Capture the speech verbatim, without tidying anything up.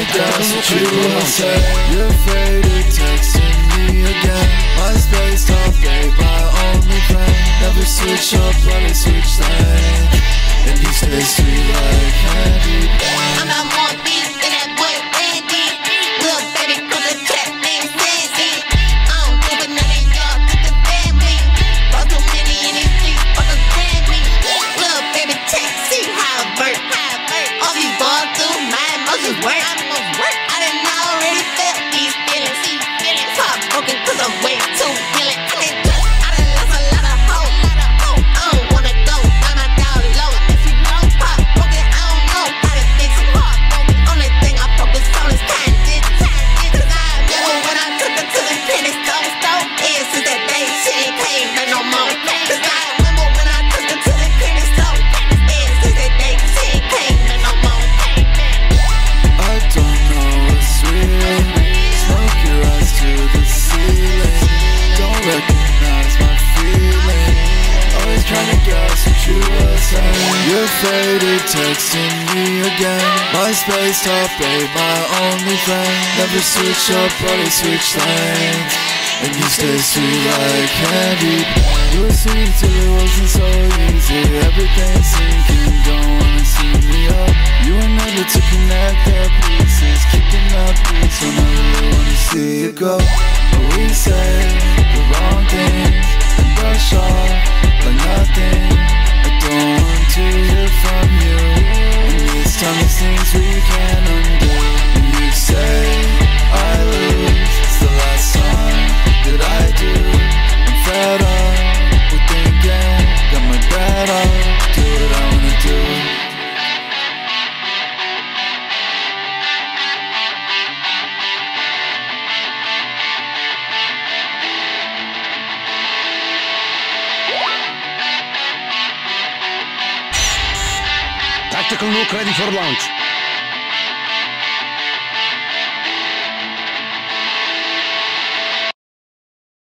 guess what you will say. You're faded, texting me again. MySpace top babe, my only friend. Never switch up, but I switch lanes. And you stay sweet like candy. I'm not more beef than that boy Randy. Little baby, cause the cat named Sandy. I don't give a none of y'all, get the family. Brought too many in these streets, fuck a Grammy. Little baby, check, see how it work. All these balls do, my emotions work. I didn't already felt these feelings. Pop broken cause I'm way too feeling. I didn't touch, I done lost a lot of hope. I don't wanna go, buy my dog low. Pop broken, I don't know how to fix it. Only thing I focus on is kind digits. Cause I remember when I took her to the penny store. And since that day, she ain't came back no more. Cause I remember when I took her to the penny store. And since that day, she ain't came back no more. I don't know what's real. Smoke your eyes to the ceiling. Don't recognize my feeling. Always trying to guess what you will say. You're faded, texting me again. MySpace top babe, my only friend. Never switch up, but I switch lanes. And you stay sweet like candy. You were sweet till it wasn't so easy. Everything's sinking, don't wanna see me up. You were never to connect the pieces. Kicking up beats when I really wanna see you go. But we say the wrong things and brush off like nothing. I don't want to hear from you. And this time it seems we can't undo. And you say I lose, it's the last time that I do. I'm fed up with thinking, got my bed up, do what I wanna do. Tactical nuke ready for launch.